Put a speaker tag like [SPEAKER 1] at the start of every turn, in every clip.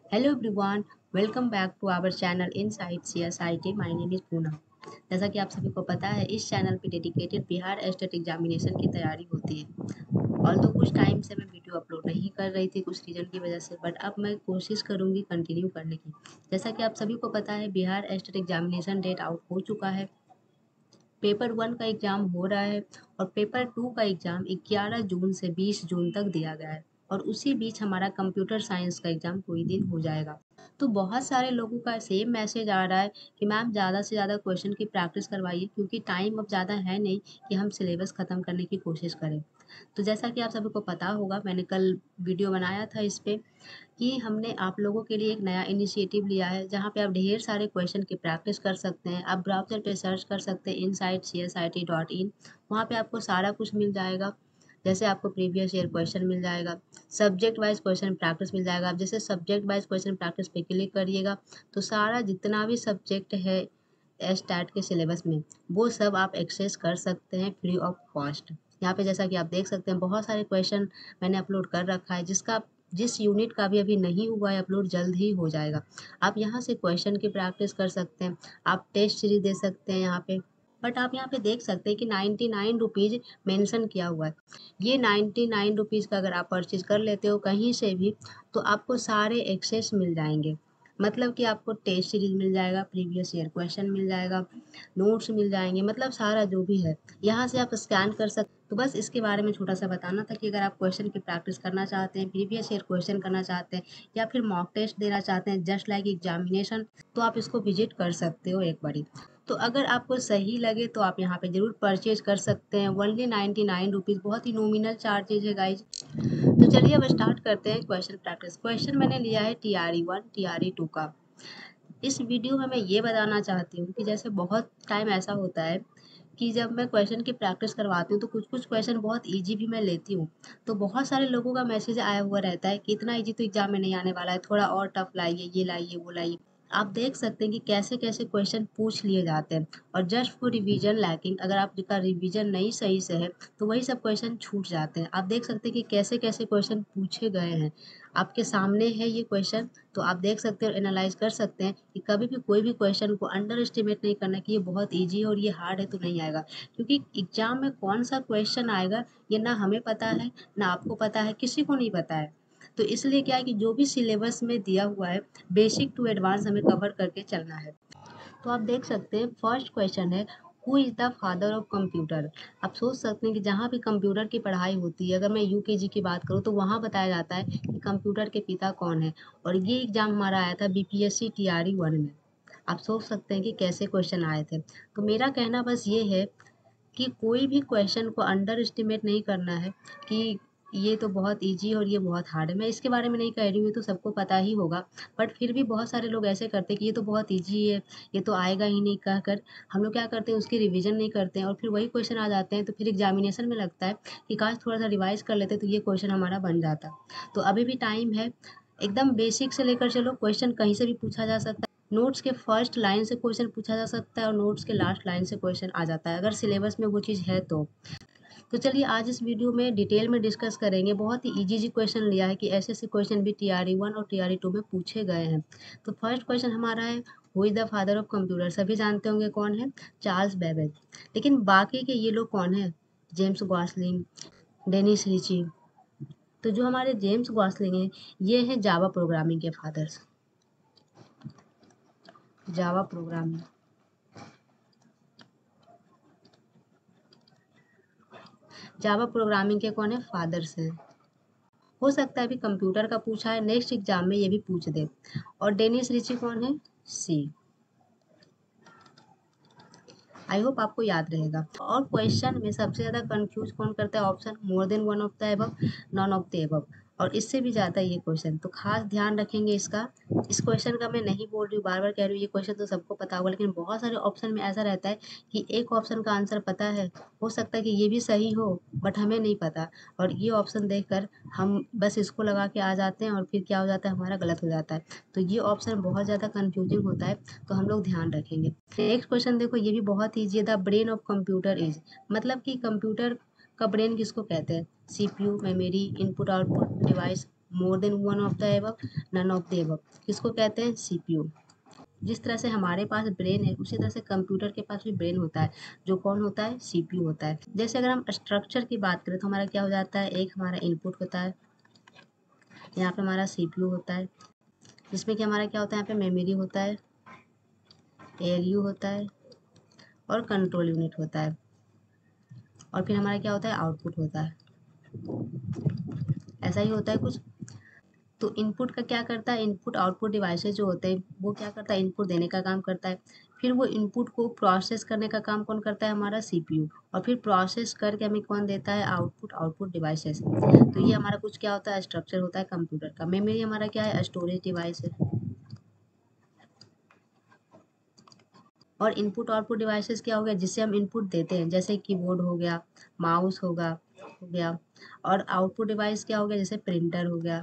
[SPEAKER 1] Hello everyone, welcome back to our channel Inside CSIT. My name is Poonam. जैसा कि आप सभी को पता है, इस चैनल पे डेडिकेटेड बिहार स्टेट एग्जामिनेशन की तैयारी होती है। ऑल्दो कुछ टाइम से मैं वीडियो अपलोड नहीं कर रही थी कुछ रीजन की वजह से, बट अब मैं कोशिश करूंगी कंटिन्यू करने की। जैसा कि आप सभी को पता है, Bihar state examination date out हो चुका है। पेपर 1 का एग्ज़ाम हो रहा है और पेपर 2 का एग्ज़ाम 11 जून से 20 जून तक दिया गया है और उसी बीच हमारा कंप्यूटर साइंस का एग्ज़ाम कोई दिन हो जाएगा। तो बहुत सारे लोगों का सेम मैसेज आ रहा है कि मैम ज़्यादा से ज़्यादा क्वेश्चन की प्रैक्टिस करवाइए, क्योंकि टाइम अब ज़्यादा है नहीं कि हम सिलेबस ख़त्म करने की कोशिश करें। तो जैसा कि आप सभी को पता होगा, मैंने कल वीडियो बनाया था इस पे कि हमने आप लोगों के लिए एक नया इनिशिएटिव लिया है, जहाँ पे आप ढेर सारे क्वेश्चन की प्रैक्टिस कर सकते हैं। आप ब्राउज़र पे सर्च कर सकते हैं insidecsit.in। वहाँ पे आपको सारा कुछ मिल जाएगा। जैसे आपको प्रीवियस ईयर क्वेश्चन मिल जाएगा, सब्जेक्ट वाइज क्वेश्चन प्रैक्टिस मिल जाएगा। आप जैसे सब्जेक्ट वाइज क्वेश्चन प्रैक्टिस पे क्लिक करिएगा तो सारा जितना भी सब्जेक्ट है स्टैट के सिलेबस में, वो सब आप एक्सेस कर सकते हैं फ्री ऑफ कॉस्ट। यहाँ पे जैसा कि आप देख सकते हैं, बहुत सारे क्वेश्चन मैंने अपलोड कर रखा है, जिस यूनिट का भी अभी नहीं हुआ है अपलोड, जल्द ही हो जाएगा। आप यहाँ से क्वेश्चन की प्रैक्टिस कर सकते हैं, आप टेस्ट सीरीज दे सकते हैं यहाँ पे। बट आप यहाँ पे देख सकते हैं कि 99 रुपीज़ मेंशन किया हुआ है। ये 99 रुपीज़ का अगर आप परचेज कर लेते हो कहीं से भी, तो आपको सारे एक्सेस मिल जाएंगे। मतलब कि आपको टेस्ट सीरीज मिल जाएगा, प्रीवियस ईयर क्वेश्चन मिल जाएगा, नोट्स मिल जाएंगे, मतलब सारा जो भी है यहाँ से आप स्कैन कर सकते। तो बस इसके बारे में छोटा सा बताना था कि अगर आप क्वेश्चन की प्रैक्टिस करना चाहते हैं, प्रीवियस ईयर क्वेश्चन करना चाहते हैं या फिर मॉक टेस्ट देना चाहते हैं जस्ट लाइक एग्जामिनेशन, तो आप इसको विजिट कर सकते हो एक बारी। तो अगर आपको सही लगे तो आप यहाँ पे जरूर परचेज कर सकते हैं। ओनली 99 रुपीज़, बहुत ही नॉमिनल चार्जेज है गाइज। तो चलिए अब स्टार्ट करते हैं क्वेश्चन प्रैक्टिस। क्वेश्चन मैंने लिया है TRE 1 TRE 2 का। इस वीडियो में मैं ये बताना चाहती हूँ कि जैसे बहुत टाइम ऐसा होता है कि जब मैं क्वेश्चन की प्रैक्टिस करवाती हूँ तो कुछ कुछ क्वेश्चन बहुत इजी भी मैं लेती हूँ। तो बहुत सारे लोगों का मैसेज आया हुआ रहता है कि इतना इजी तो एग्जाम में नहीं आने वाला है, थोड़ा और टफ लाइए, ये लाइए, वो लाइए। आप देख सकते हैं कि कैसे कैसे क्वेश्चन पूछ लिए जाते हैं और जस्ट फॉर रिवीजन लैकिंग, अगर आपका रिवीजन नहीं सही से है तो वही सब क्वेश्चन छूट जाते हैं। आप देख सकते हैं कि कैसे कैसे क्वेश्चन पूछे गए हैं, आपके सामने है ये क्वेश्चन। तो आप देख सकते हैं और एनालाइज कर सकते हैं कि कभी भी कोई भी क्वेश्चन को अंडर एस्टिमेट नहीं करना कि ये बहुत इजी है और ये हार्ड है तो नहीं आएगा, क्योंकि एग्जाम में कौन सा क्वेश्चन आएगा ये ना हमें पता है ना आपको पता है, किसी को नहीं पता है। तो इसलिए क्या है कि जो भी सिलेबस में दिया हुआ है, बेसिक टू एडवांस हमें कवर करके चलना है। तो आप देख सकते हैं फर्स्ट क्वेश्चन है, who is the father of computer. आप सोच सकते हैं कि जहाँ भी कंप्यूटर की पढ़ाई होती है, अगर मैं यूकेजी की बात करूँ तो वहाँ बताया जाता है कि कंप्यूटर के पिता कौन है। और ये एग्जाम हमारा आया था BPSC TRE 1 में। आप सोच सकते हैं कि कैसे क्वेश्चन आए थे। तो मेरा कहना बस ये है कि कोई भी क्वेश्चन को अंडर एस्टिमेट नहीं करना है कि ये तो बहुत ईजी है और ये बहुत हार्ड है। मैं इसके बारे में नहीं कह रही हूँ, ये तो सबको पता ही होगा। बट फिर भी बहुत सारे लोग ऐसे करते हैं कि ये तो बहुत ईजी है, ये तो आएगा ही नहीं कह कर हम लोग क्या करते हैं, उसकी रिवीजन नहीं करते हैं और फिर वही क्वेश्चन आ जाते हैं। तो फिर एग्जामिनेशन में लगता है कि काश थोड़ा सा रिवाइज कर लेते तो ये क्वेश्चन हमारा बन जाता। तो अभी भी टाइम है, एकदम बेसिक से लेकर चलो, क्वेश्चन कहीं से भी पूछा जा सकता है। नोट्स के फर्स्ट लाइन से क्वेश्चन पूछा जा सकता है और नोट्स के लास्ट लाइन से क्वेश्चन आ जाता है, अगर सिलेबस में वो चीज़ है तो। तो चलिए आज इस वीडियो में डिटेल में डिस्कस करेंगे। बहुत ही इजी क्वेश्चन लिया है कि ऐसे क्वेश्चन भी TRE 1 और TRE 2 में पूछे गए हैं। तो फर्स्ट क्वेश्चन हमारा है, who is the father of computer. सभी जानते होंगे कौन है, चार्ल्स बेबेज। लेकिन बाकी के ये लोग कौन है, जेम्स गॉसलिंग, डेनिस रिची। तो जो हमारे जेम्स गॉसलिंग हैं, ये हैं जावा प्रोग्रामिंग के fathers. Java programming, Java programming के कौन है, फादर्स हैं। हो सकता है अभी कंप्यूटर का पूछा है, नेक्स्ट एग्जाम में ये भी पूछ दे। और डेनिस रिची कौन है, सी। आई होप आपको याद रहेगा। और क्वेश्चन में सबसे ज्यादा कंफ्यूज कौन करता है, option more than one of the above, none of the above, और इससे भी ज्यादा ये क्वेश्चन। तो खास ध्यान रखेंगे इसका। इस क्वेश्चन का मैं नहीं बोल रही हूँ, बार बार कह रही हूँ, ये क्वेश्चन तो सबको पता होगा, लेकिन बहुत सारे ऑप्शन में ऐसा रहता है कि एक ऑप्शन का आंसर पता है, हो सकता है कि ये भी सही हो बट हमें नहीं पता, और ये ऑप्शन देखकर हम बस इसको लगा के आ जाते हैं और फिर क्या हो जाता है, हमारा गलत हो जाता है। तो ये ऑप्शन बहुत ज़्यादा कंफ्यूजिंग होता है, तो हम लोग ध्यान रखेंगे। नेक्स्ट क्वेश्चन देखो, ये भी बहुत ईजी है। The brain of computer is, मतलब कि कंप्यूटर का ब्रेन किसको कहते हैं, CPU, memory, input output device. More than one of the above, none of the above. किसको कहते हैं? सीपीयू। जिस तरह से हमारे पास ब्रेन है उसी तरह से कंप्यूटर के पास भी ब्रेन होता है, जो कौन होता है? सीपीयू होता है। जैसे अगर हम स्ट्रक्चर की बात करें तो हमारा क्या हो जाता है? एक हमारा इनपुट होता है, यहाँ पे हमारा सीपीयू होता है, जिसमें कि हमारा क्या होता है? यहाँ पे मेमोरी होता है, एएलयू होता है और कंट्रोल यूनिट होता है, और फिर हमारा क्या होता है? आउटपुट होता है। ऐसा ही होता है कुछ। तो इनपुट का क्या करता है? इनपुट आउटपुट डिवाइसेस जो होते हैं वो क्या करता है? इनपुट देने का काम करता है। फिर वो इनपुट को प्रोसेस करने का काम कौन करता है? हमारा सीपीयू। और फिर प्रोसेस करके हमें कौन देता है? आउटपुट। Output devices. तो ये हमारा कुछ क्या होता है? स्ट्रक्चर होता है कंप्यूटर का। मेमोरी हमारा क्या है? स्टोरेज डिवाइस है। और इनपुट आउटपुट डिवाइसेस क्या हो गया? जिससे हम इनपुट देते हैं, जैसे कीबोर्ड हो गया, माउस हो गया। और आउटपुट डिवाइस क्या हो गया? जैसे प्रिंटर हो गया,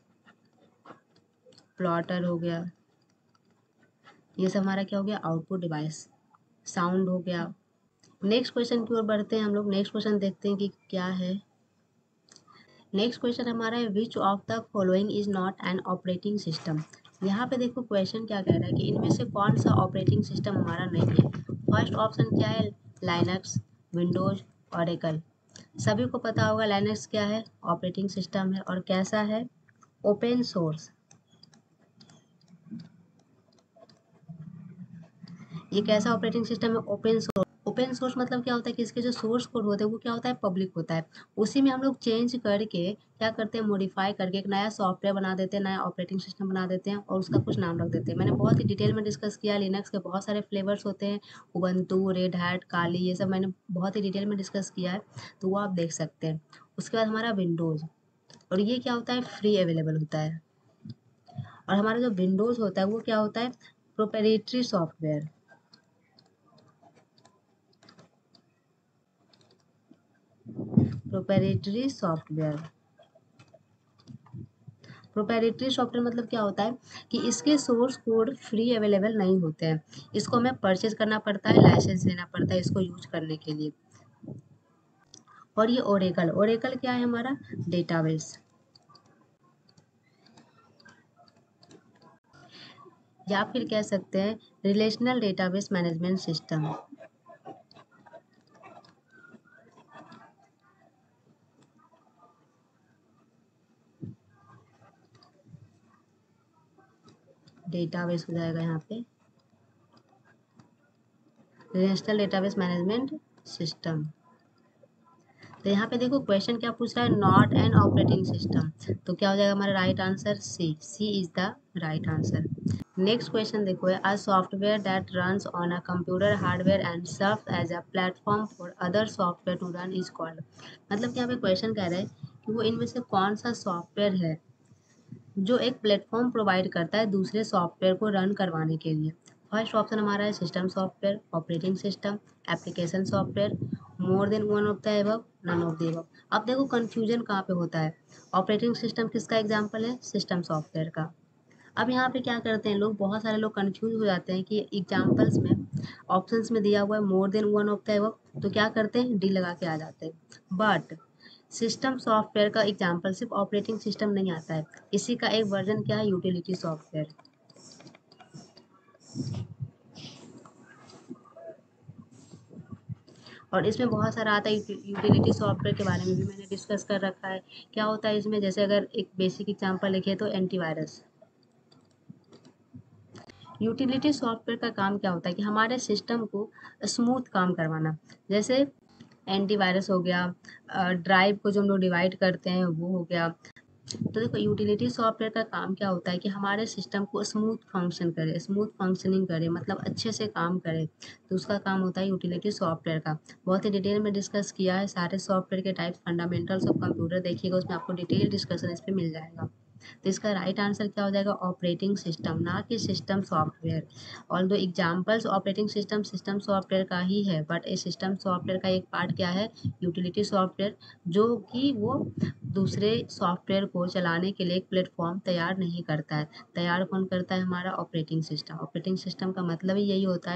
[SPEAKER 1] प्लॉटर हो गया। ये सब हमारा क्या हो गया? Output device. साउंड हो गया। नेक्स्ट क्वेश्चन की ओर बढ़ते हैं हम लोग। नेक्स्ट क्वेश्चन देखते हैं कि क्या है। नेक्स्ट क्वेश्चन हमारा है which of the following is not an operating system. यहाँ पे देखो क्वेश्चन क्या कह रहा है कि इनमें से कौन सा ऑपरेटिंग सिस्टम हमारा नहीं है। फर्स्ट ऑप्शन क्या है? Linux, Windows, Oracle. सभी को पता होगा लाइनक्स क्या है? ऑपरेटिंग सिस्टम है। और कैसा है? Open source. ये कैसा ऑपरेटिंग सिस्टम है? Open source. ओपन सोर्स मतलब क्या होता है कि इसके जो सोर्स कोड होते हैं वो क्या होता है? पब्लिक होता है। उसी में हम लोग चेंज करके क्या करते हैं? मॉडिफाई करके एक नया सॉफ्टवेयर बना देते हैं, नया ऑपरेटिंग सिस्टम बना देते हैं और उसका कुछ नाम रख देते हैं। मैंने बहुत ही डिटेल में डिस्कस किया। लिनक्स के बहुत सारे फ्लेवर्स होते हैं, उबंटू, रेड हैट, काली, ये सब मैंने बहुत ही डिटेल में डिस्कस किया है, तो वो आप देख सकते हैं। उसके बाद हमारा विंडोज, और ये क्या होता है? फ्री अवेलेबल होता है। और हमारा जो विंडोज होता है वो क्या होता है? Proprietary software. Proprietary software. Proprietary software मतलब क्या होता है कि इसके सोर्स कोड फ्री अवेलेबल नहीं होते हैं। इसको हमें परचेज करना पड़ता है, लाइसेंस लेना पड़ता है इसको यूज करने के लिए। और ये ओरेकल, ओरेकल क्या है? हमारा डेटाबेस, या फिर कह सकते हैं relational database management system. Database हो जाएगा यहाँ पे रिलेशनल डेटाबेस मैनेजमेंट सिस्टम। तो यहाँ पे देखो क्वेश्चन क्या पूछ रहा है? Not an operating system. तो क्या हो जाएगा हमारा right answer? C. C is the right answer. Next question देखो है, a software that runs on a computer hardware and serve as a platform for other software to run is called. मतलब कि यहाँ पे क्वेश्चन कह रहे हैं कि वो इनमें से कौन सा सॉफ्टवेयर है जो एक प्लेटफॉर्म प्रोवाइड करता है दूसरे सॉफ्टवेयर को रन करवाने के लिए। फर्स्ट ऑप्शन हमारा है system software, operating system, application software, more than one of the above, none of the above. अब देखो कंफ्यूजन कहाँ पे होता है? ऑपरेटिंग सिस्टम किसका एग्जाम्पल है? सिस्टम सॉफ्टवेयर का। अब यहाँ पे क्या करते हैं लोग, बहुत सारे लोग कंफ्यूज हो जाते हैं कि एग्जाम्पल्स में ऑप्शंस में दिया हुआ है more than one of the above, तो क्या करते हैं? डी लगा के आ जाते हैं। बट सिस्टम सॉफ्टवेयर का एग्जाम्पल सिर्फ ऑपरेटिंग सिस्टम नहीं आता है, इसी का एक वर्जन क्या है? Utility software. और इसमें बहुत सारा आता है। यूटिलिटी सॉफ्टवेयर के बारे में भी मैंने डिस्कस कर रखा है। क्या होता है इसमें? जैसे अगर एक बेसिक एग्जाम्पल लिखे तो एंटीवायरस। यूटिलिटी सॉफ्टवेयर का काम क्या होता है कि हमारे सिस्टम को स्मूथ काम करवाना। जैसे एंटीवायरस हो गया, ड्राइव को जो हम लोग डिवाइड करते हैं वो हो गया। तो देखो यूटिलिटी सॉफ्टवेयर का काम क्या होता है कि हमारे सिस्टम को स्मूथ फंक्शन करे, स्मूथ फंक्शनिंग करे, मतलब अच्छे से काम करे। तो उसका काम होता है यूटिलिटी सॉफ्टवेयर का। बहुत ही डिटेल में डिस्कस किया है सारे सॉफ्टवेयर के टाइप, फंडामेंटल्स ऑफ कंप्यूटर देखिएगा, उसमें आपको डिटेल डिस्कशन इस पर मिल जाएगा। तो इसका राइट आंसर क्या हो जाएगा? ऑपरेटिंग सिस्टम, ना कि system software. Although examples operating system system software का ही है, बट ये सिस्टम सॉफ्टवेयर का एक पार्ट क्या है? यूटिलिटी सॉफ्टवेयर, जो कि वो दूसरे सॉफ्टवेयर को चलाने के लिए एक प्लेटफॉर्म तैयार नहीं करता है। तैयार कौन करता है? हमारा ऑपरेटिंग सिस्टम। ऑपरेटिंग सिस्टम का मतलब ही यही होता है कि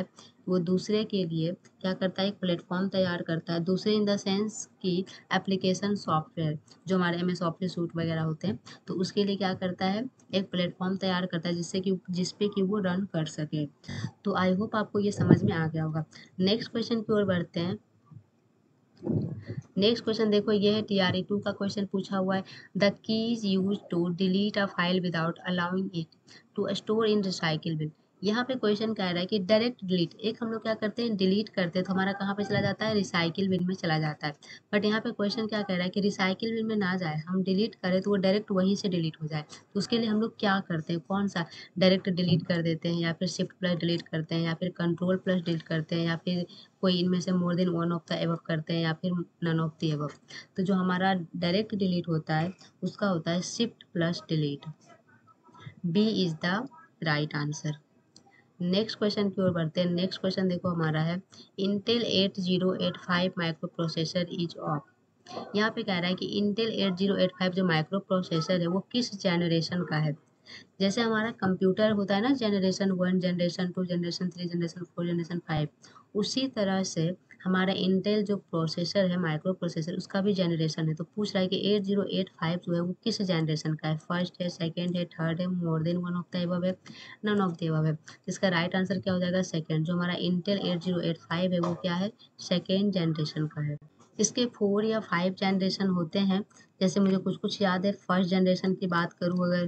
[SPEAKER 1] वो दूसरे के लिए क्या करता है, एक प्लेटफॉर्म तैयार करता है। दूसरे इन द सेंस कि एप्लीकेशन सॉफ्टवेयर, जो हमारे MS ऑफिस सूट वगैरह होते हैं, तो उसके लिए क्या करता है, एक प्लेटफॉर्म तैयार करता है जिस पे कि वो रन कर सके। तो आई होप आपको ये समझ में आ गया होगा। नेक्स्ट क्वेश्चन की ओर बढ़ते हैं। नेक्स्ट क्वेश्चन देखो, ये है TRE 2 का क्वेश्चन पूछा हुआ है। The keys use to delete a file without allowing it to store in recycle bin. यहाँ पे क्वेश्चन कह रहा है कि डायरेक्ट डिलीट, एक हम लोग क्या करते हैं, डिलीट करते हैं तो हमारा कहाँ पे चला जाता है, रिसाइकिल बिन में चला जाता है। बट यहाँ पे क्वेश्चन क्या कह रहा है कि रिसाइकिल बिन में ना जाए, हम डिलीट करें तो वो डायरेक्ट वहीं से डिलीट हो जाए। तो उसके लिए हम लोग क्या करते हैं, कौन सा, डायरेक्ट डिलीट कर देते हैं, या फिर शिफ्ट प्लस डिलीट करते हैं, या फिर कंट्रोल प्लस डिलीट करते हैं, या फिर कोई इनमें से more than one of the above करते हैं, या फिर नन ऑफ द एबव। तो जो हमारा डायरेक्ट डिलीट होता है उसका होता है shift plus delete. B is the right answer. Next question की ओर बढ़ते हैं। नेक्स्ट क्वेश्चन देखो हमारा है, Intel 8085 microprocessor is of. यहाँ पे कह रहा है कि इंटेल 8085 जो माइक्रो प्रोसेसर है वो किस जनरेशन का है। जैसे हमारा कंप्यूटर होता है ना, generation 1, generation 2, generation 3, generation 4, generation 5, उसी तरह से हमारा इंटेल जो प्रोसेसर है, माइक्रो प्रोसेसर, उसका भी जनरेशन है। तो पूछ रहा है कि 8085 जो है वो किस जनरेशन का है, फर्स्ट है, सेकेंड है, थर्ड है, more than one of the above है, नन ऑफ द एबव है। इसका राइट आंसर क्या हो जाएगा, सेकेंड। जो हमारा इंटेल 8085 है वो क्या है, सेकेंड जनरेशन का है। इसके 4 या 5 जनरेशन होते हैं, जैसे मुझे कुछ कुछ याद है। फर्स्ट जनरेशन की बात करूँ अगर,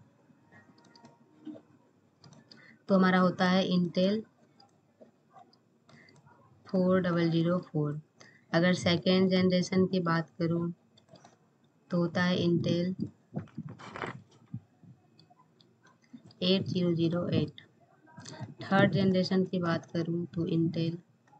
[SPEAKER 1] तो हमारा होता है इंटेल 4004। अगर सेकेंड जनरेशन की बात करूं तो होता है इंटेल 8008। थर्ड जनरेशन की बात करूं तो इंटेल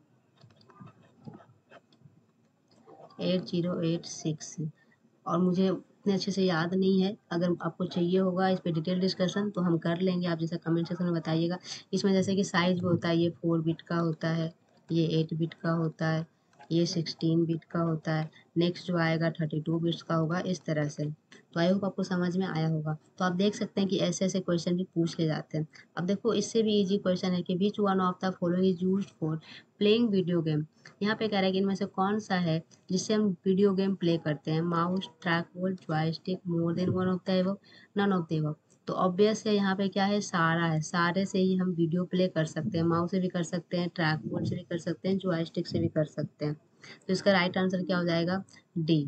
[SPEAKER 1] 8086। और मुझे उतने अच्छे से याद नहीं है, अगर आपको चाहिए होगा इस पे डिटेल डिस्कशन तो हम कर लेंगे, आप जैसा कमेंट सेक्शन में बताइएगा। इसमें जैसे कि साइज भी होता है, ये 4 बिट का होता है, ये 8 बिट का होता है, ये 16 बिट का होता है, नेक्स्ट जो आएगा 32 बिट्स का होगा, इस तरह से। तो आई होप आपको समझ में आया होगा। तो आप देख सकते हैं कि ऐसे ऐसे क्वेश्चन भी पूछ ले जाते हैं। अब देखो इससे भी इजी क्वेश्चन है कि which one of the following is used for playing video game. यहाँ पे कह रहा है कि इनमें से कौन सा है जिससे हम वीडियो गेम प्ले करते हैं, mouse, track ball, joystick, more than one of the above, none of the above. तो ऑब्वियस है यहाँ पे क्या है, सारा है, सारे से ही हम वीडियो प्ले कर सकते हैं। माउस से भी कर सकते हैं, ट्रैक बॉल से भी कर सकते हैं, जॉयस्टिक से भी कर सकते हैं। तो इसका राइट आंसर क्या हो जाएगा, D.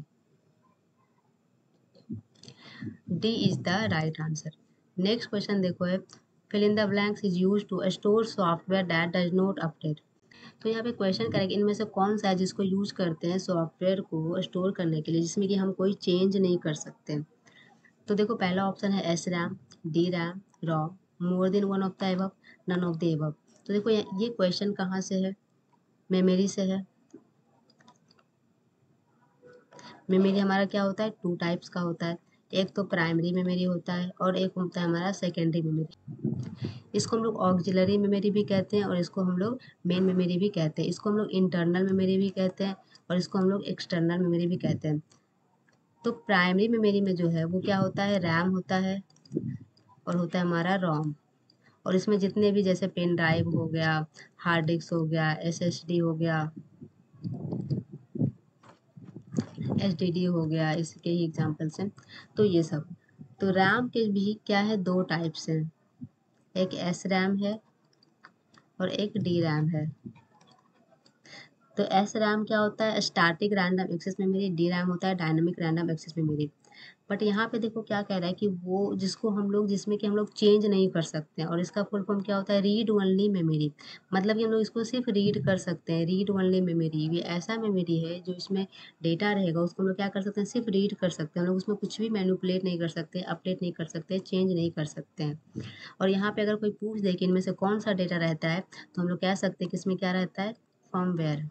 [SPEAKER 1] D is the right answer. Next question देखो है, fill in the blanks is use to store software that does not update. तो यहाँ पे क्वेश्चन करेंगे इनमें से कौन सा है जिसको यूज करते हैं सॉफ्टवेयर को स्टोर करने के लिए, जिसमें कि हम कोई चेंज नहीं कर सकते। तो देखो पहला ऑप्शन है S RAM, D RAM, ROM, more than one of the above, none of the above. तो देखो ये क्वेश्चन कहाँ से है, मेमोरी से है। मेमोरी हमारा क्या होता है, 2 टाइप्स का होता है। एक तो प्राइमरी मेमोरी होता है और एक होता है हमारा सेकेंडरी मेमोरी। इसको हम लोग ऑक्सिलरी मेमोरी भी कहते हैं और इसको हम लोग मेन मेमोरी भी कहते हैं। इसको हम लोग इंटरनल मेमोरी भी कहते हैं और इसको हम लोग एक्सटर्नल मेमोरी भी कहते हैं। तो प्राइमरी मेमोरी में जो है वो क्या होता है, रैम होता है और होता है हमारा रोम। और इसमें जितने भी जैसे पेन ड्राइव हो गया, हार्ड डिस्क हो गया, SSD हो गया, SDD हो गया, इसके ही एग्जाम्पल्स हैं। तो ये सब, तो रैम के भी क्या है, 2 टाइप्स हैं, एक एस रैम है और एक डी रैम है। तो एस रैम क्या होता है, static random access memory, D RAM होता है dynamic random access memory. But यहाँ पे देखो क्या कह रहा है कि वो जिसको हम लोग, जिसमें कि हम लोग चेंज नहीं कर सकते हैं, और इसका फुल फॉर्म क्या होता है, रीड ओनली मेमोरी। मतलब कि हम लोग इसको सिर्फ रीड कर सकते हैं, रीड ओनली मेमोरी। ये ऐसा मेमोरी है जो इसमें डेटा रहेगा उसको हम लोग क्या कर सकते हैं, सिर्फ रीड कर सकते हैं। हम लोग उसमें कुछ भी मैनिपुलेट नहीं कर सकते, अपडेट नहीं कर सकते, चेंज नहीं कर सकते हैं। और यहाँ पे अगर कोई पूछ दे कि इनमें से कौन सा डेटा रहता है, तो हम लोग कह सकते हैं कि इसमें क्या रहता है, फर्मवेयर।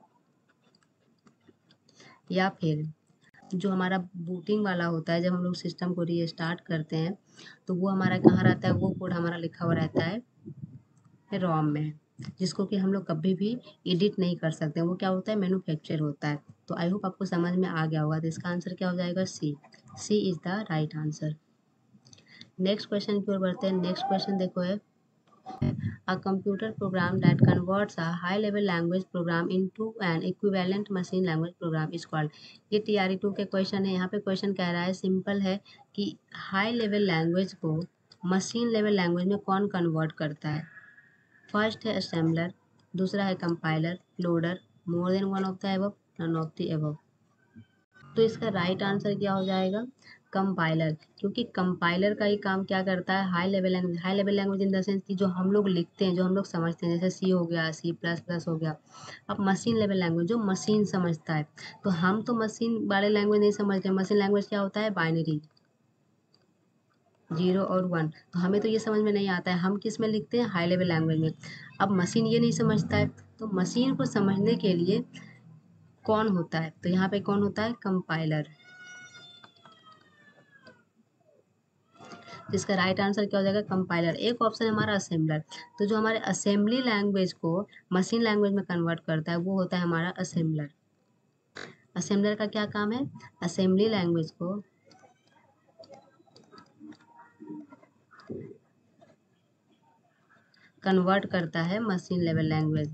[SPEAKER 1] या फिर जो हमारा बूटिंग वाला होता है, जब हम लोग सिस्टम को रीस्टार्ट करते हैं तो वो हमारा कहाँ रहता है, वो कोड हमारा लिखा हुआ रहता है रोम में, जिसको कि हम लोग कभी भी एडिट नहीं कर सकते। वो क्या होता है, मैन्युफैक्चर होता है। तो आई होप आपको समझ में आ गया होगा। तो इसका आंसर क्या हो जाएगा, C. C is the right answer. Next question की ओर बढ़ते हैं। नेक्स्ट क्वेश्चन देखो है, A computer program that converts a high level language program into an equivalent machine language program is called। ये TRE 2 के क्वेश्चन है। यहाँ पे क्वेश्चन कह रहा है, सिंपल है कि हाई लेवल लैंग्वेज को मशीन लेवल लैंग्वेज में कौन कन्वर्ट करता है। फर्स्ट है असेंबलर, दूसरा है compiler, loader, more than one of the above, none of the above. तो इसका राइट आंसर क्या हो जाएगा, कंपाइलर। क्योंकि कंपाइलर का ही काम क्या करता है, high level language. High level language in the sense कि जो हम लोग लिखते हैं, जो हम लोग समझते हैं, जैसे सी हो गया, C++ हो गया। अब मशीन लेवल लैंग्वेज जो मशीन समझता है, तो हम तो मशीन वाले लैंग्वेज नहीं समझते। मशीन लैंग्वेज क्या होता है, बाइनरी, 0 और 1। तो हमें तो ये समझ में नहीं आता है, हम किस में लिखते हैं, हाई लेवल लैंग्वेज में। अब मशीन ये नहीं समझता है, तो मशीन को समझने के लिए कौन होता है, तो यहाँ पे कौन होता है, कंपाइलर। जिसका राइट आंसर क्या हो जाएगा, कंपाइलर। एक ऑप्शन है हमारा असेंबलर। तो जो हमारे असेंबली लैंग्वेज को मशीन लैंग्वेज में कन्वर्ट करता है वो होता है हमारा असेंबलर। असेंबलर का क्या काम है, असेंबली लैंग्वेज को कन्वर्ट करता है machine level language.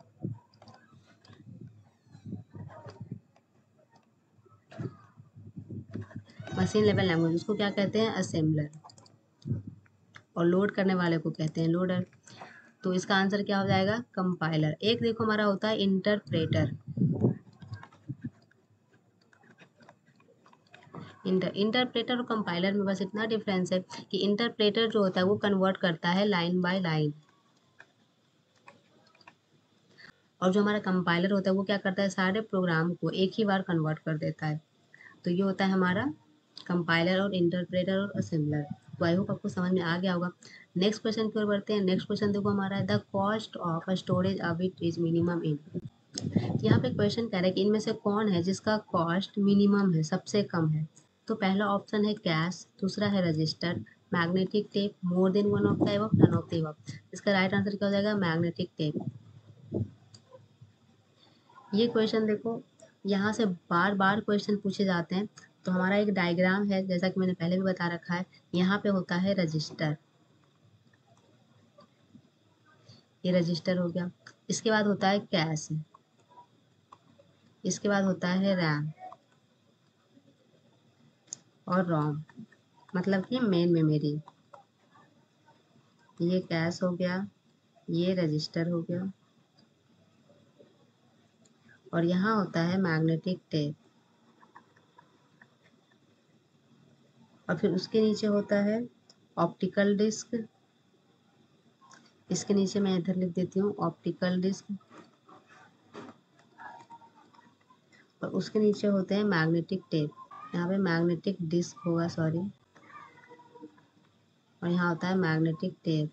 [SPEAKER 1] Machine level language उसको क्या कहते हैं, असेंबलर। और लोड करने वाले को कहते हैं लोडर। तो इसका आंसर क्या हो जाएगा, कंपाइलर। एक देखो हमारा होता है इंटरप्रेटर। इंटरप्रेटर और कंपाइलर में बस इतना डिफरेंस है कि इंटरप्रेटर जो होता है वो कन्वर्ट करता है लाइन बाय लाइन, और जो हमारा कंपाइलर होता है वो क्या करता है, सारे प्रोग्राम को एक ही बार कन्वर्ट कर देता है। तो ये होता है हमारा कंपाइलर और इंटरप्रेटर और असेंबलर। तो आई होप आपको समझ में आ गया होगा। नेक्स्ट क्वेश्चन की ओर बढ़ते हैं। नेक्स्ट क्वेश्चन देखो हमारा है, the cost of storage a bit is minimum in. यहाँ पे क्वेश्चन कह रहा है कि इनमें से कौन है जिसका कॉस्ट मिनिमम है, सबसे कम है। तो पहला ऑप्शन है कैश, दूसरा है register, magnetic tape, more than one of the above, none of the above. इसका राइट आंसर क्या हो जाएगा, मैग्नेटिक टेप। ये क्वेश्चन देखो, यहाँ से बार बार क्वेश्चन पूछे जाते हैं। तो हमारा एक डायग्राम है, जैसा कि मैंने पहले भी बता रखा है। यहाँ पे होता है रजिस्टर, ये रजिस्टर हो गया। इसके बाद होता है कैश, इसके बाद होता है रैम और रोम, मतलब कि मेन मेमोरी। ये कैश हो गया, ये रजिस्टर हो गया, और यहाँ होता है मैग्नेटिक टेप। और फिर उसके नीचे होता है ऑप्टिकल डिस्क। इसके नीचे मैं इधर लिख देती हूँ ऑप्टिकल डिस्क, और उसके नीचे होते हैं मैग्नेटिक टेप। यहाँ पे मैग्नेटिक डिस्क होगा, सॉरी, और यहाँ होता है मैग्नेटिक टेप।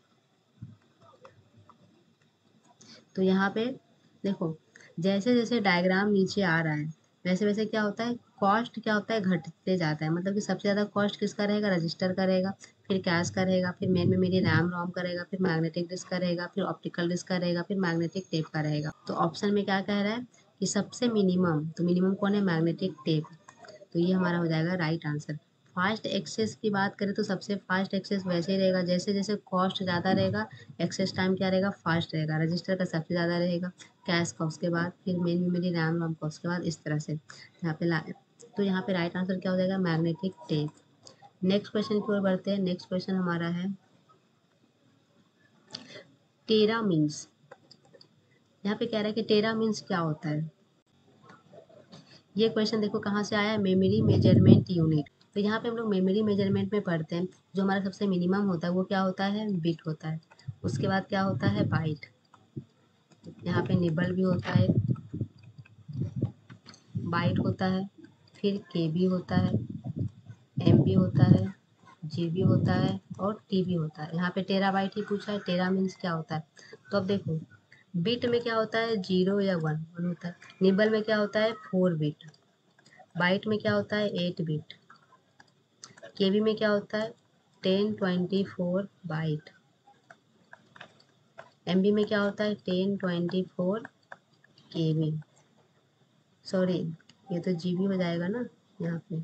[SPEAKER 1] तो यहाँ पे देखो, जैसे जैसे डायग्राम नीचे आ रहा है वैसे वैसे क्या होता है, कॉस्ट क्या होता है, घटते जाता है। मतलब कि सबसे ज़्यादा कॉस्ट किसका रहेगा, रजिस्टर का रहेगा, फिर कैश का रहेगा, फिर मेन मेमोरी रैम रोम का रहेगा, फिर मैग्नेटिक डिस्क का रहेगा, फिर ऑप्टिकल डिस्क का रहेगा, फिर मैग्नेटिक टेप का रहेगा। तो ऑप्शन में क्या कह रहा है कि सबसे मिनिमम, तो मिनिमम कौन है, मैग्नेटिक टेप। तो ये हमारा हो जाएगा राइट आंसर। फास्ट एक्सेस की बात करें तो सबसे फास्ट एक्सेस वैसे ही रहेगा, जैसे जैसे कॉस्ट ज़्यादा रहेगा एक्सेस टाइम क्या रहेगा, फास्ट रहेगा। रजिस्टर का सबसे ज़्यादा रहेगा, कैश का उसके बाद, फिर मेन मेमोरी रैम रोम का उसके बाद, इस तरह से यहाँ पे तो यहाँ पे राइट आंसर क्या हो जाएगा, मैग्नेटिक टेप। नेक्स्ट क्वेश्चन की ओर बढ़ते हैं। नेक्स्ट क्वेश्चन हमारा है टेरा मीन्स। यहाँ पे कह रहा है कि टेरा मीन्स क्या होता है। ये क्वेश्चन देखो कहाँ से आया है, मेमोरी मेजरमेंट यूनिट। तो यहाँ पे हम लोग मेमोरी मेजरमेंट में पढ़ते हैं, जो हमारा सबसे मिनिमम होता है वो क्या होता है, बिट होता है। उसके बाद क्या होता है, बाइट। यहाँ पे निबल भी होता है, बाइट होता है, फिर केबी होता है, एमबी होता है, जीबी होता है, और टीबी होता है। यहाँ पे टेराबाइट ही पूछा है, टेरा मीन्स क्या होता है। तो अब देखो, बिट में क्या होता है, 0 या 1 होता है। निबल में क्या होता है, 4 बिट। बाइट में क्या होता है, 8 बिट। केबी में क्या होता है, 1024 बाइट। एमबी में क्या होता है, 1024 केबी। सॉरी, ये तो जीबी हो जाएगा ना, यहाँ पे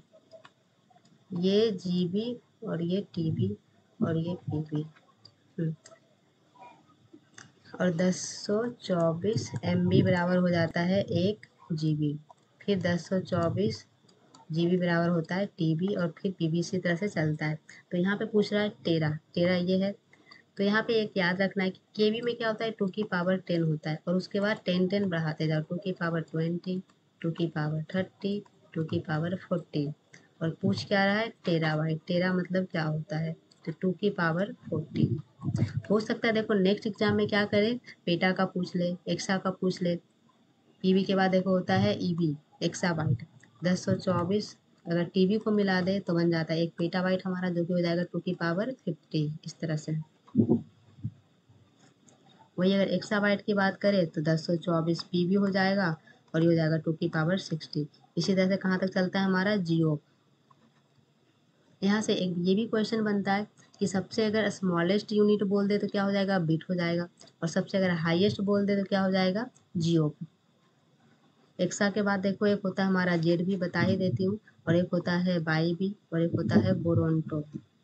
[SPEAKER 1] ये जीबी और ये टीबी और ये पीबी। और 1024 MB बराबर हो जाता है 1 GB। फिर 1024 GB बराबर होता है TB और फिर PB इसी तरह से चलता है। तो यहाँ पे पूछ रहा है टेरा, टेरा ये है। तो यहाँ पे एक याद रखना है कि केबी में क्या होता है 2 की पावर 10 होता है और उसके बाद 10 बढ़ाते जाओ, 2 की पावर 20, 2 की पावर 30, 2 की पावर 40। और पूछ क्या रहा है टेराबाइट, टेरा मतलब क्या होता है तो 2 की पावर 40। हो सकता है देखो नेक्स्ट एग्जाम में क्या करे, पेटा का पूछ ले, एक्सा का पूछ ले। पीबी के बाद देखो होता है ईबी, एक्साबाइट। 1024 अगर टीबी को मिला दे तो बन जाता है एक पेटाबाइट हमारा, जो कि हो जाएगा 2 की पावर 50 इस तरह से। वही अगर एक्साबाइट की बात करें तो 1024 पीबी हो जाएगा और ये हो जाएगा 2 की पावर 60। इसी तरह से कहाँ तक चलता है हमारा जियो। यहाँ से एक ये भी क्वेश्चन बनता है कि सबसे अगर स्मॉलेस्ट यूनिट बोल दे तो क्या हो जाएगा, बिट हो जाएगा। और सबसे अगर हाईएस्ट बोल दे तो क्या हो जाएगा, जियो। एक्सा के बाद देखो एक होता है हमारा जेड भी, बता ही देती हूँ। और एक होता है बाई भी और एक होता है बोरोंटो,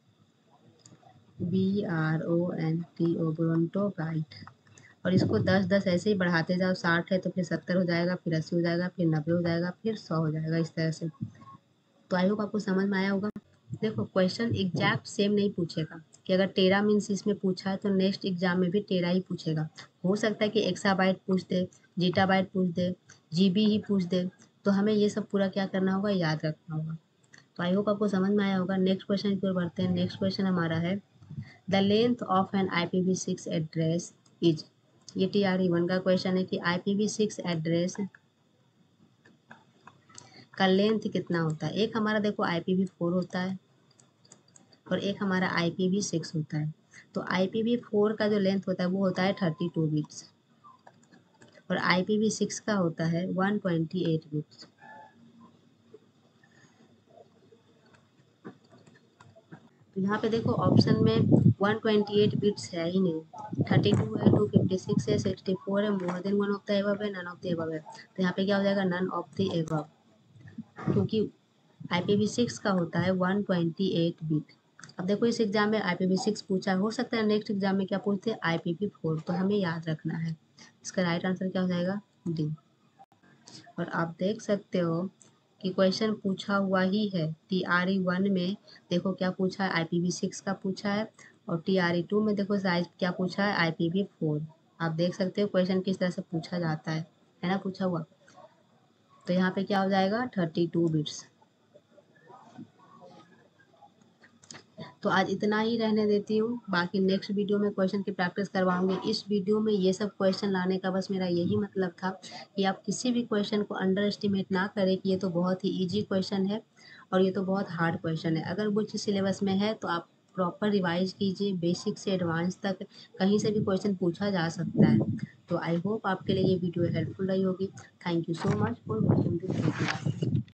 [SPEAKER 1] BRONTO, बोरोंटो बाइट। और इसको 10-10 ऐसे ही बढ़ाते जाओ, 60 है तो फिर 70 हो जाएगा, फिर 80 हो जाएगा, फिर 90 हो जाएगा, फिर 100 हो जाएगा इस तरह से। तो आई होप आपको समझ में आया होगा। देखो क्वेश्चन एग्जैक्ट सेम नहीं पूछेगा कि अगर टेरा मीन्स इसमें पूछा है तो नेक्स्ट एग्जाम में भी टेरा ही पूछेगा। हो सकता है कि एक्साबाइट पूछ दे, जीटाबाइट पूछ दे, जीबी ही पूछ दे। तो हमें ये सब पूरा क्या करना होगा, याद रखना होगा। तो आई होप आपको समझ में आया होगा। नेक्स्ट क्वेश्चन की ओर बढ़ते हैं। नेक्स्ट क्वेश्चन हमारा है the length of an IPv6 address is. ये TRE1 का क्वेश्चन है कि IPv6 एड्रेस का लेंथ कितना होता है। एक हमारा देखो IPv4 होता है और एक हमारा IPv6 होता है। तो IPv4 का जो लेंथ होता है वो होता है 32 बिट्स और IPv6 का होता है 128 बिट्स। तो यहाँ पे देखो ऑप्शन में 128 बिट्स है ही नहीं, 32 है, 256 है, 64 है, more than one of the above है, नन ऑफ द एबव है। तो यहाँ पे क्या हो जाएगा, नन ऑफ द एबव, क्योंकि IPv6 का होता है 128 बिट। अब देखो इस एग्जाम में IPv6 पूछा है, हो सकता है नेक्स्ट एग्जाम में क्या पूछते हैं IPv4, तो हमें याद रखना है। इसका राइट आंसर क्या हो जाएगा, डी। और आप देख सकते हो कि क्वेश्चन पूछा हुआ ही है TRE1 में। देखो क्या पूछा है, IPv6 का पूछा है और TRE2 में देखो साइज क्या पूछा है, IPv4। आप देख सकते हो क्वेश्चन किस तरह से पूछा जाता है ना, पूछा हुआ। तो यहाँ पे क्या हो जाएगा 32 बिट्स। तो आज इतना ही रहने देती हूँ, बाकी नेक्स्ट वीडियो में क्वेश्चन की प्रैक्टिस करवाऊंगी। इस वीडियो में ये सब क्वेश्चन लाने का बस मेरा यही मतलब था कि आप किसी भी क्वेश्चन को अंडर एस्टिमेट ना करें कि ये तो बहुत ही इजी क्वेश्चन है और ये तो बहुत हार्ड क्वेश्चन है। अगर वो चीज़ सिलेबस में है तो आप प्रॉपर रिवाइज कीजिए, बेसिक से एडवांस तक कहीं से भी क्वेश्चन पूछा जा सकता है। तो आई होप आपके लिए ये वीडियो हेल्पफुल रही होगी। Thank you so much for watching this video.